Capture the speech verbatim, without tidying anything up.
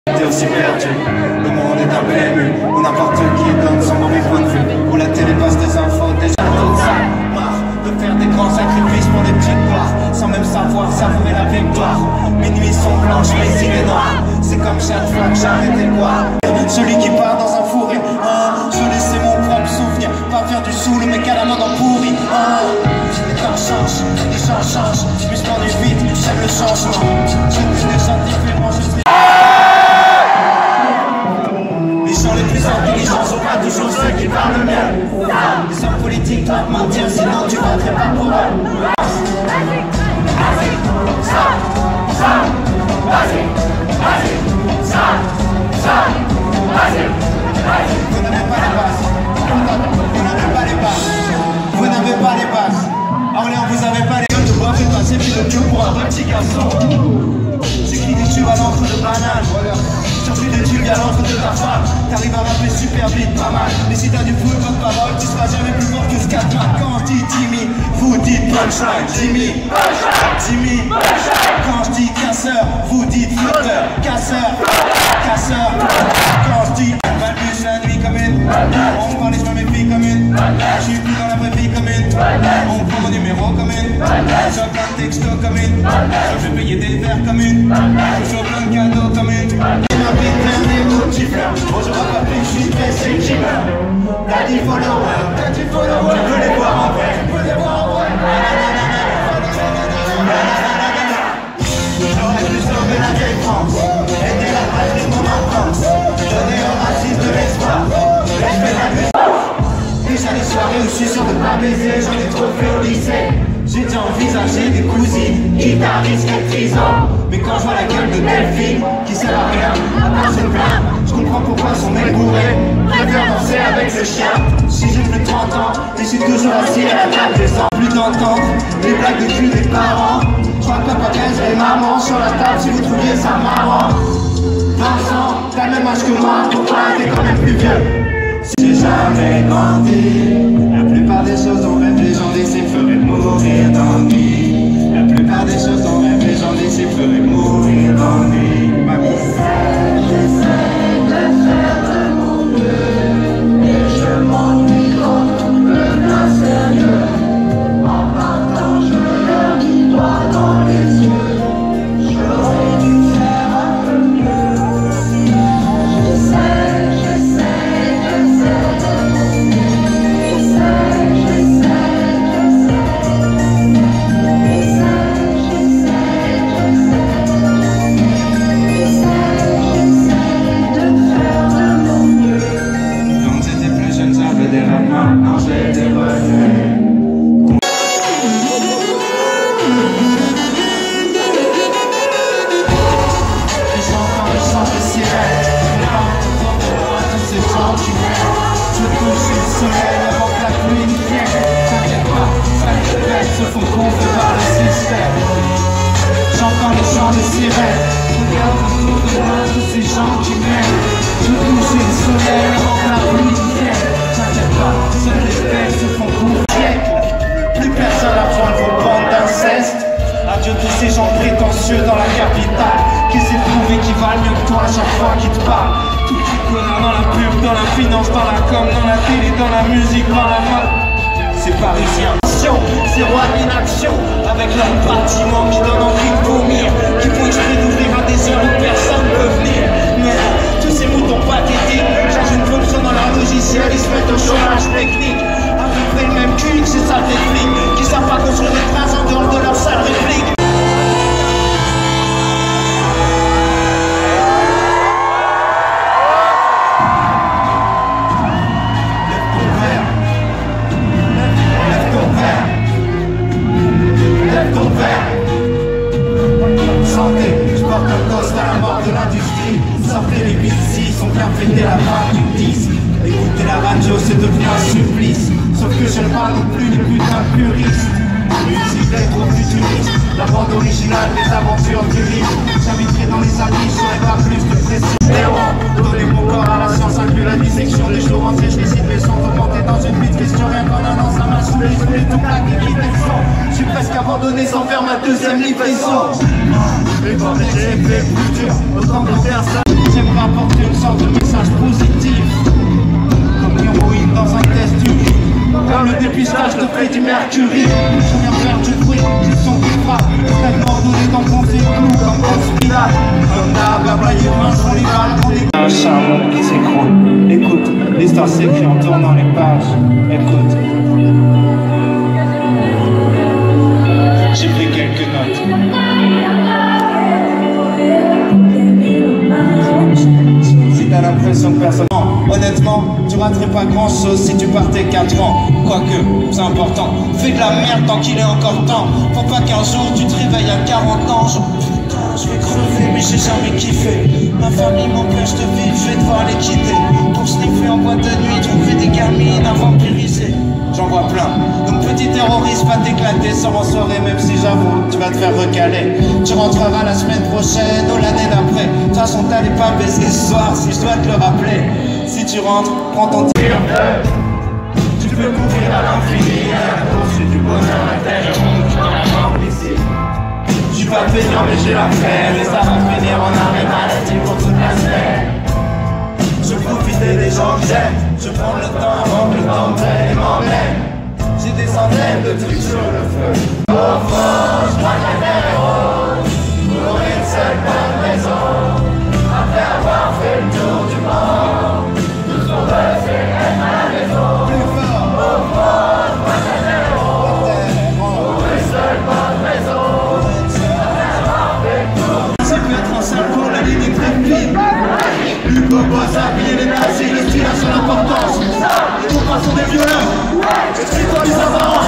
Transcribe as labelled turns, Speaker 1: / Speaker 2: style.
Speaker 1: T'es aussi perdu, le monde est un P M U où n'importe qui donne son mauvais point de vue, où la télé passe des infos, déjà toute ça. Marre de faire des grands sacrifices pour des petites gloires, sans même savoir savourer la victoire. Mes nuits sont blanches, mes idées noires, c'est comme chaque fois que j'ai arrêté de boire. Celui qui part dans un fourré, hein, je laissais mon propre souvenir, pas faire du sous, le mec à la main dans pourri, hein. Les temps changent, les gens changent, mais je m'ennuie vite, j'aime le changement. Je suis déjà différent, je suis... Les gens les plus intelligents sont pas toujours ceux qui parlent le mieux. Les hommes politiques doivent mentir, sinon tu voterais pas pour eux. Vas-y, vas-y, ça, ça, vas-y, vas-y, ça, ça, vas-y, vas-y. Vous n'avez pas les bases, vous n'avez pas les bases, vous n'avez pas les bases. Orléans, vous avez pas les gueules de bois, faites passer puis le queue pour un vrai petit garçon. J'écris des tubes à l'encre de banane, voilà. J'enfuis des tubes à l'encre de ta femme. T'arrives à rapper super vite, pas mal. Mais si t'as du fou et pas de parole, tu seras jamais plus fort que Scatman. Quand je dis Jimmy, vous dites punchline. Jimmy, Jimmy. Quand je dis casseur, vous dites flotteur. Casseur, casseur. Quand je dis balbus la nuit comme une, on me parle et je me méfie comme une. Je suis plus dans la vraie vie comme une. On prend mon numéro comme une. J'ai plein de textos comme une. Je vais payer des verres comme une. Je fais plein de cadeaux comme une. Ma vie plein des mots qui pleurent. Bonjour à papy, je suis pressé qui meurt. T'as dix followers, t'as dix followers. Tu peux les voir en vrai, tu peux les voir en vrai. J'aurais pu sauver la vieille France, aider la patrie de mon enfance, donner aux racistes de l'espoir. Et je fais la musique. Déjà les soirées où je suis sûr de pas baiser, j'en ai trop fait au lycée. J'ai déjà envisagé des cousines, guitaristes et trisans. Mais quand je vois la gueule de Delphine, qui sert à rien, à part se plaindre, je comprends pourquoi son mec bourré préfère danser avec le chien. Si j'ai plus de trente ans, et je suis toujours assis à la table des ans. Plus d'entendre les blagues de cul des parents. Je crois que papa Grèce et maman sur la table si vous trouviez ça marrant. vingt ans, t'as le même âge que moi, pourquoi t'es quand même plus vieux? Si j'ai jamais grandi, la plupart des choses dont rêvent les gens d'ici feraient mourir d'ennui. La plupart des choses dont rêvent les gens d'ici feraient mourir d'ennui. J'essaie de faire de mon mieux, et je m'ennuie quand tout devient sérieux. En partant, je leur dis droit dans les yeux. J'aurais dû faire un peu mieux. J'essaie, j'essaie, j'essaie de mon mieux. J'essaie, j'essaie, j'essaie, j'essaie de faire de mon mieux. Quand j'étais plus jeune, j'avais des rêves, maintenant j'ai des regrets. Je touche le soleil avant que la pluie ne vienne. T'inquiète pas, ça les bêtes se font gonfler par le système. J'entends les chants de sirènes. Regarde autour de moi tous ces gens qui m'aiment. Je touche le soleil avant que la pluie ne vienne. T'inquiète pas, seules les bêtes se font gonfler. Plus personne à prendre vos bandes d'inceste. Adieu tous ces gens prétentieux dans la capitale qui s'est prouvé qu'ils valent mieux que toi à chaque fois qu'ils te parlent. Tous les connards dans la pub, dans la finance, dans la com, dans la télé, dans la musique, dans la mode. C'est parisien. C'est roi d'inaction avec leur bâtiment qui donne envie de vomir, qui font exprès d'ouvrir à des heures où personne ne peut venir. Mais tous ces moutons pathétiques changent une fonction dans leur logiciel, ils se mettent au chômage technique. À peu près le même cul que ces sales flics qui savent pas construire des phrases en dehors de leur sale réplique. Sortez les bicis, ils sont bien fêtés la fin du disque. Écouter la radio c'est devenu un supplice. Sauf que je ne parle non plus des putains puristes. Musique trop futuriste, la bande originale des aventures du livre. J'habiterai dans les affiches, j'aurai pas plus de pression. Héros, donner mon corps à la science, inclut la dissection. Les jours entiers, je récite mes sons, augmenté dans une vie de question. Rien qu'en un an, ça m'a saoulé, je voulais tout plaquer, quitter le son. Je suis presque abandonné sans faire ma deuxième livraison. Et quand j'ai fait plus dur, autant de faire ça. un charbon qui s'écroule. Écoute, l'histoire s'écrit en tournant les pages. Écoute. J'ai pris quelques notes. Si t'as l'impression que personne... Honnêtement, tu raterais pas grand chose si tu partais quatre ans. Quoique, c'est important. Fais de la merde tant qu'il est encore temps. Faut pas qu'un jour tu te réveilles à quarante ans. Genre, putain, je vais crever, mais j'ai jamais kiffé. Ma famille m'empêche de vivre, je vais devoir les quitter. Pour sniffer en boîte de nuit, trouver des gamines à vampiriser. J'en vois plein. Donc petit terroriste, pas t'éclater, sors en soirée, même si j'avoue, tu vas te faire recaler. Tu rentreras la semaine prochaine ou l'année d'après. De toute façon, t'allais pas baiser ce soir, si je dois te le rappeler. Si tu rentres, prends ton tir. Tu peux courir à l'infini, à la poursuite du bonheur, la terre ronde, dans la mort ici. Je suis pas peignant, mais j'ai la flemme, et ça va finir en arrêt maladie pour toute la semaine. Je profite des gens que j'aime, je prends le temps avant que le temps prenne et m'emmène. J'ai des centaines de trucs sur le feu. Au fond, je crois que la terre est rose, pour une seule bonne raison. Après avoir fait le tour du monde, tout ce qu'on veut c'est être à la maison. Plus fort. Au fond, je crois que la terre est rose, pour une seule bonne raison. Après avoir fait le tour. Ça peut être un seul pour la ligne très fine. Hugo Boss habillé les nazis, le style a son importance. Les copains sont des violents. Écris-toi les avants.